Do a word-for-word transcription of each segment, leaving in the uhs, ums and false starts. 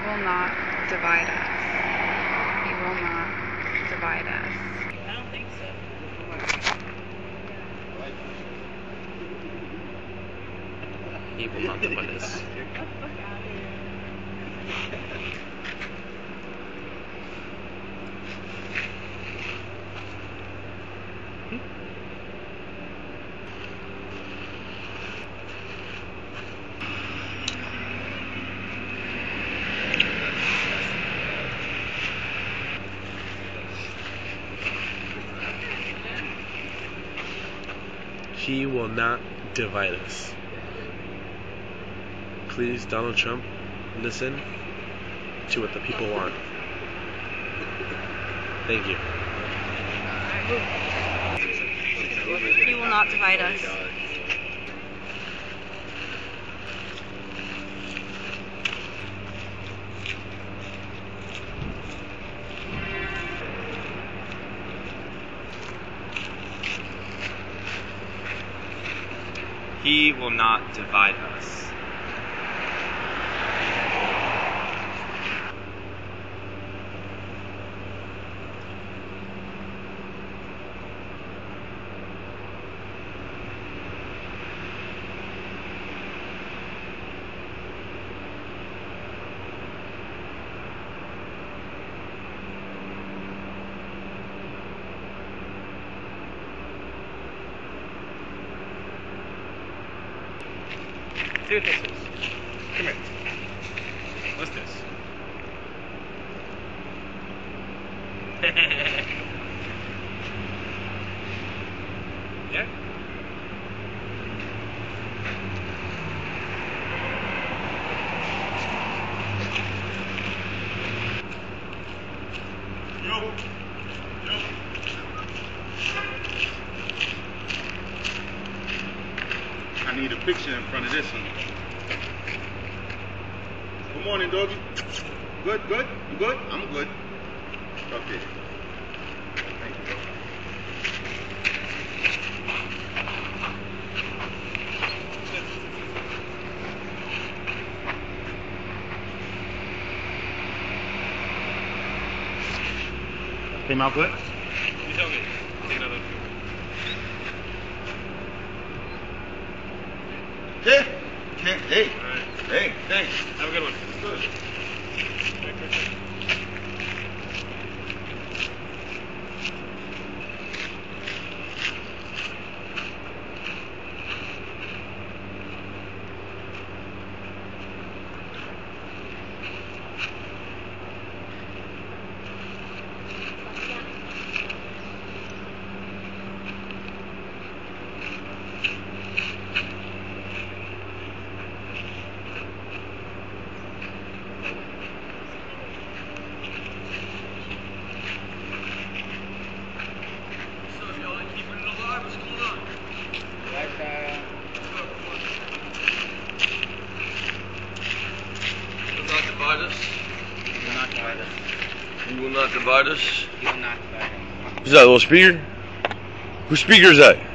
will not divide us. He will not divide us. I don't think so. He will not divide us. He will not divide us. Please, Donald Trump, listen to what the people want. Thank you. He will not divide us. He will not divide us. See what this is. Come here. What's this? Yeah? Yo. Yo. I need a picture in front of this one. Good morning, doggy. Good, good? You good? I'm good. Okay. Thank you. Came out good? You tell me. Take another. Hey, hey, hey, All right. hey, hey. Have a good one. Good. You will not divide us. He will not divide us. Is that a little speaker? Whose speaker is that?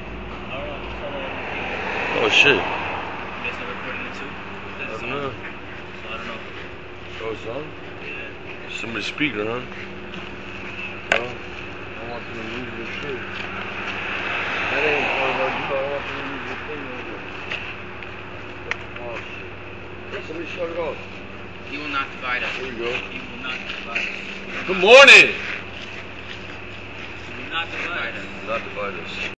Oh shit. You guys are recording it too? I It's don't on. know. So I don't know. Oh, it's on? Yeah. Somebody's speaker, huh? Well, I want them to use this shit. That ain't part of our deal. I want them to use this thing over there. Oh shit. Hey, somebody shut it off. He will not divide us. There we go. He will not divide us. Good morning! He will not divide us. Not divide us.